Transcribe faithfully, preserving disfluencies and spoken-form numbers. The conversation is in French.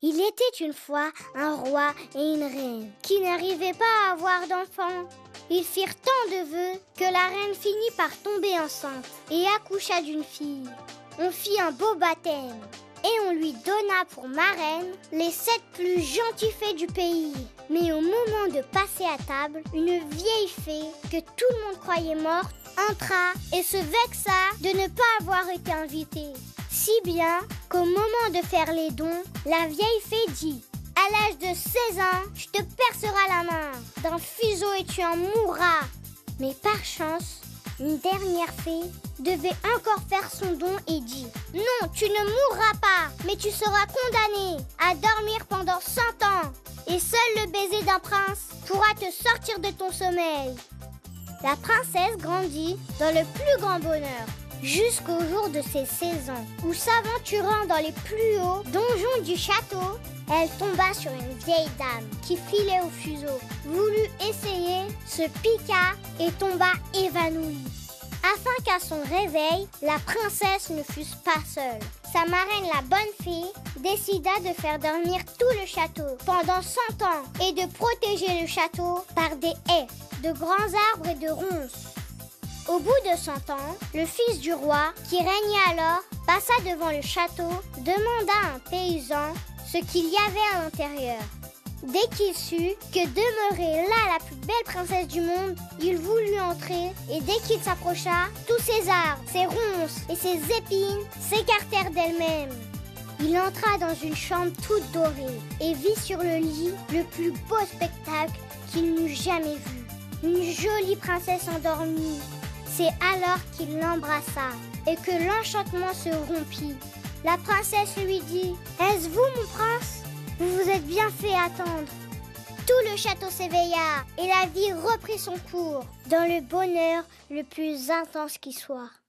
Il était une fois un roi et une reine qui n'arrivaient pas à avoir d'enfants. Ils firent tant de vœux que la reine finit par tomber enceinte et accoucha d'une fille. On fit un beau baptême et on lui donna pour marraine les sept plus gentilles fées du pays. Mais au moment de passer à table, une vieille fée que tout le monde croyait morte entra et se vexa de ne pas avoir été invitée. Si bien qu'au moment de faire les dons, la vieille fée dit: « À l'âge de seize ans, je te percerai la main d'un fuseau et tu en mourras. » Mais par chance, une dernière fée devait encore faire son don et dit: « Non, tu ne mourras pas, mais tu seras condamné à dormir pendant cent ans. Et seul le baiser d'un prince pourra te sortir de ton sommeil. » La princesse grandit dans le plus grand bonheur, jusqu'au jour de ses seize ans, où s'aventurant dans les plus hauts donjons du château, elle tomba sur une vieille dame qui filait au fuseau, voulut essayer, se piqua et tomba évanouie. Afin qu'à son réveil, la princesse ne fût pas seule, sa marraine, la bonne fée, décida de faire dormir tout le château pendant cent ans et de protéger le château par des haies, de grands arbres et de ronces. Au bout de cent ans, le fils du roi, qui régnait alors, passa devant le château, demanda à un paysan ce qu'il y avait à l'intérieur. Dès qu'il sut que demeurait là la plus belle princesse du monde, il voulut entrer et dès qu'il s'approcha, tous ses arbres, ses ronces et ses épines s'écartèrent d'elles-mêmes. Il entra dans une chambre toute dorée et vit sur le lit le plus beau spectacle qu'il n'eût jamais vu. Une jolie princesse endormie. C'est alors qu'il l'embrassa et que l'enchantement se rompit. La princesse lui dit: « Est-ce vous, mon prince ? Vous vous êtes bien fait attendre. » Tout le château s'éveilla et la vie reprit son cours, dans le bonheur le plus intense qui soit.